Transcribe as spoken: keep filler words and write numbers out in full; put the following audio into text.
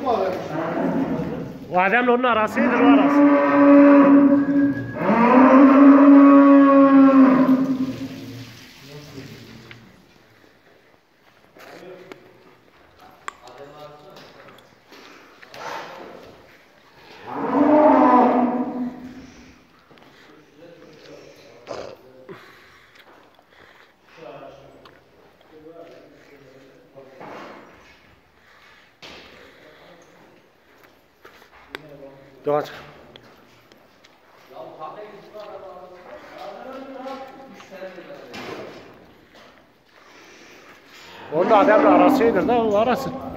O adamla onun arasıdır o arası. Doğaç. Orada adamla arasıdır da o arası.